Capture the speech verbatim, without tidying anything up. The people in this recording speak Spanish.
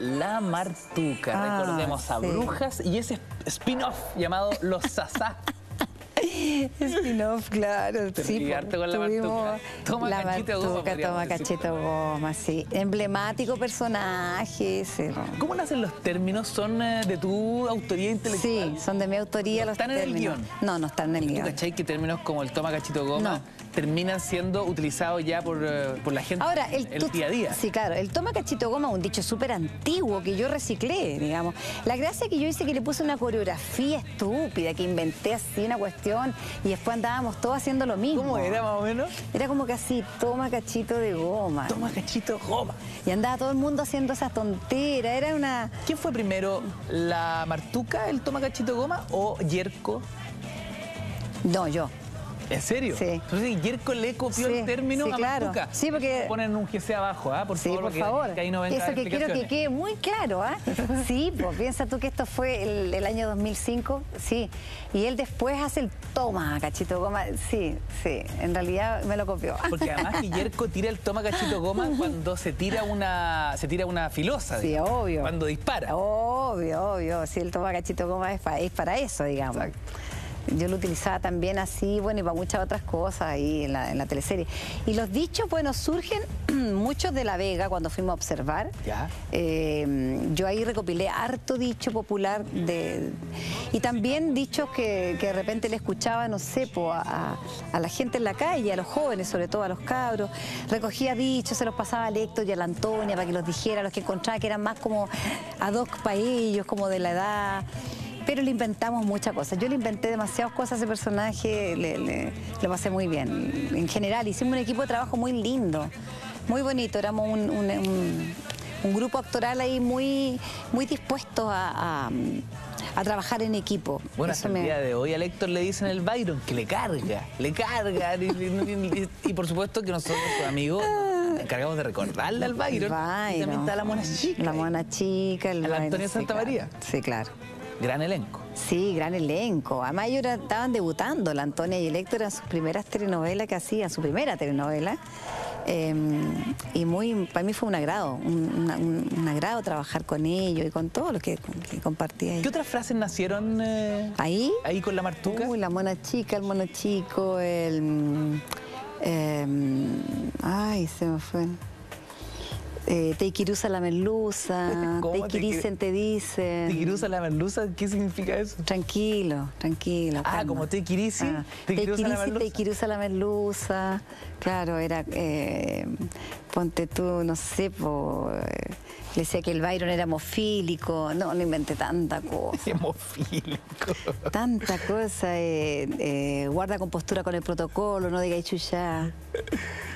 La Martuca. Ah, Recordemos a sí. Brujas y ese spin-off llamado Los Sasá. Spin-off, claro. Te Sí, ligaste con la tuvimos Martuca. Toma la cachito goma, Martuca, podríamos toma decir. cachito goma, sí. Emblemático personaje ese, ¿no? ¿Cómo nacen los términos? ¿Son eh, de tu autoría intelectual? Sí, son de mi autoría ¿No los están en el términos. guión? No, no están en el ¿Tú guión. cachai que términos como el toma cachito goma No. terminan siendo utilizados ya por, eh, por la gente Ahora, el, el tú- día a día? Sí, claro, el toma cachito goma es un dicho súper antiguo que yo reciclé, digamos. La gracia que yo hice que le puse una coreografía estúpida, que inventé así una cuestión y después andábamos todos haciendo lo mismo. ¿Cómo era más o menos? Era como que así, toma cachito de goma. Toma cachito goma. Y andaba todo el mundo haciendo esas tonteras, era una... ¿Quién fue primero, la Martuca, el toma cachito goma o Yerko? No, yo. ¿En serio? Sí. Entonces Yerko le copió Sí, el término sí, a claro. Martuca. Sí, porque- Ponen un G C abajo, ¿ah? Por Sí, favor, por que- favor. que ahí no vengan Eso que quiero que explicaciones. quede muy claro, ¿ah? Sí, pues piensa tú que esto fue el, el año dos mil cinco, sí. Y él después hace el toma, cachito goma. Sí, sí, en realidad me lo copió. Porque además que Yerko tira el toma cachito goma cuando se tira una, se tira una filosa. Sí, digamos, obvio. Cuando dispara. Obvio, obvio. Sí, el toma cachito goma es, pa- es para eso, digamos. Exacto. Yo lo utilizaba también así, bueno, y para muchas otras cosas ahí en la, en la teleserie. Y los dichos, bueno, surgen muchos de La Vega cuando fuimos a observar. Ya. Eh, yo ahí recopilé harto dicho popular de, y también dichos que, que de repente le escuchaba, no sé, po, a, a la gente en la calle, a los jóvenes, sobre todo a los cabros. Recogía dichos, se los pasaba al Héctor y a la Antonia para que los dijera, los que encontraba que eran más como ad hoc para ellos, como de la edad. Pero le inventamos muchas cosas. Yo le inventé demasiadas cosas a ese personaje, le, le- lo pasé muy bien. En general, hicimos un equipo de trabajo muy lindo, muy bonito. Éramos un, un- un- un grupo actoral ahí muy, muy dispuestos a, a- a trabajar en equipo. Bueno, Eso hasta el me- día de hoy al Héctor le dicen el Byron, que le carga, le carga. Y, y- y- y por supuesto que nosotros, sus amigos, nos encargamos de recordarle al Byron. Y también está la mona chica. La ahí. mona chica, el A la Byron, Antonia sí, Santamaría. claro. Sí, claro. Gran elenco. Sí, gran elenco. Además ellos era- estaban debutando, la Antonia y el Héctor eran sus primeras telenovelas que hacían, su primera telenovela. Eh, y muy, para mí fue un agrado, un, una- un- un agrado trabajar con ellos y con todos los que, que compartí ahí. ¿Qué otras frases nacieron eh, ¿Ahí? ahí con la Martuca? Uy, la mona chica, el mono chico, el... mm, eh, ay, se me fue. Eh, Teikirusa la merluza, ¿Cómo Teikirisen te dicen. ¿Tiquirusa la merluza? ¿Qué significa eso? Tranquilo, tranquilo. Ah, calma. como Teikirisi, Ah, Teikirusa la Teikirisi, merluza. Teikirusa la merluza. Claro, era, eh, ponte tú, no sé, po, eh, le decía que el Byron era hemofílico. No, no inventé tanta cosa. Hemofílico. Tanta cosa. eh, eh, guarda compostura con el protocolo, no digáis chuchá.